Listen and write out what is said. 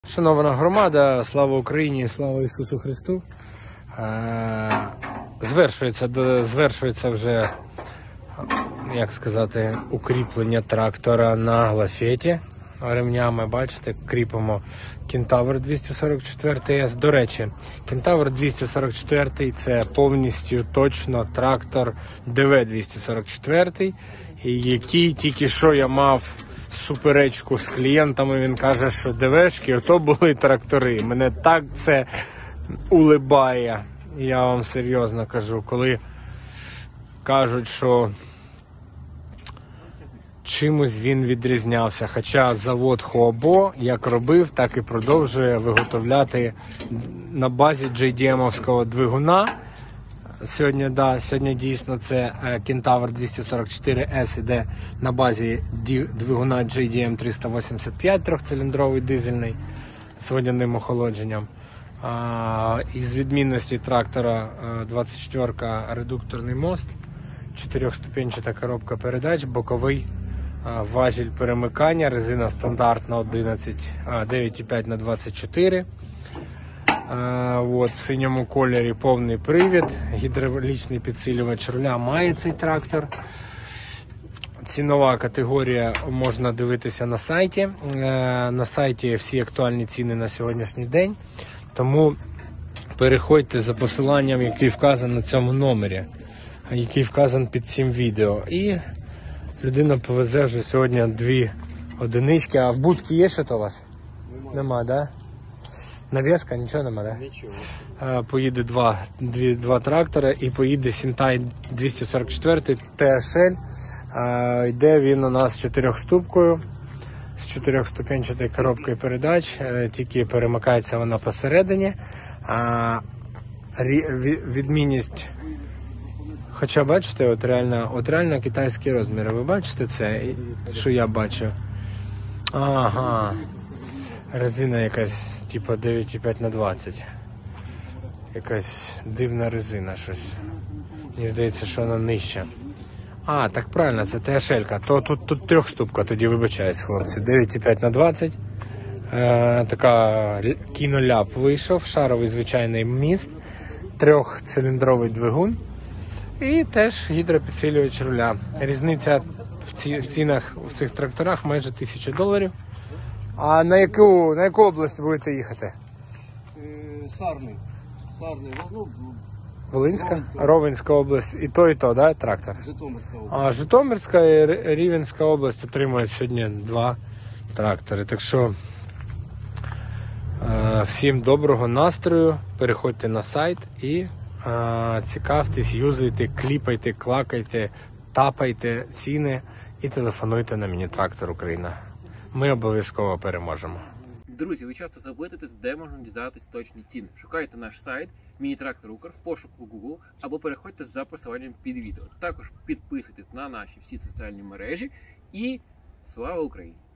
Шановна громада, слава Україні, слава Ісусу Христу. Звершується вже, як сказати, укріплення трактора на лафеті. Ремнями, бачите, кріпимо Кентавр 244S. До речі, Кентавр 244 це повністю точно трактор ДВ-244, який тільки що я мав суперечку з клієнтами. Він каже, що ДВшки, ото були трактори. Мене так це улибає. Я вам серйозно кажу, коли кажуть, що чимось він відрізнявся. Хоча завод Хуабо як робив, так і продовжує виготовляти на базі JDM-овського двигуна. Сьогодні дійсно це Кентавр 244S іде на базі двигуна JDM 385 трьохциліндровий дизельний з водяним охолодженням. Із відмінності трактора 24-ка редукторний мост, 4-ступенчата коробка передач, боковий важіль перемикання, резина стандартна 9,5 на 24. В синьому кольорі повний привід, гідравлічний підсилювач руля має цей трактор. Цінова категорія можна дивитися на сайті. На сайті всі актуальні ціни на сьогоднішній день. Тому переходьте за посиланням, який вказан на цьому номері, який вказан під цим відео. І людина повезе вже сьогодні 2 одинички. А в будці є що-то у вас? Нема, да? Навіска? Нічого нема, да? Нічого. Поїде два трактори і поїде Сінтай 244 THL. Йде він у нас 4-ступкою, з 4-ступенчатою коробкою передач, тільки перемикається вона посередині. Відмінність, хоча бачите, от реально китайські розміри, ви бачите це, що я бачу? Ага, резина якась, типу 9,5 на 20, якась дивна резина щось, мені здається, що вона нижча. Так правильно, це THL-ка, то тут 3-ступка, тоді вибачаюсь, хлопці, 9,5 на 20, така кіноляп вийшов, шаровий звичайний міст, 3-циліндровий двигун і теж гідропідсилювач руля. Різниця в цінах в цих тракторах майже $1000. А на яку область будете їхати? Сарний, Волинська? Ровенська область. І то, да, трактор? Житомирська область. Житомирська і Рівненська область отримують сьогодні 2 трактори. Так що всім доброго настрою, переходьте на сайт і цікавтесь, юзайте, кліпайте, клакайте, тапайте ціни і телефонуйте на Міні-трактор Україна. Ми обов'язково переможемо. Друзі, ви часто запитуєтесь, де можна дізнатися точні ціни. Шукайте наш сайт Міні-трактор Укр в пошуку Google або переходьте за посиланням під відео. Також підписуйтесь на наші всі соціальні мережі і слава Україні!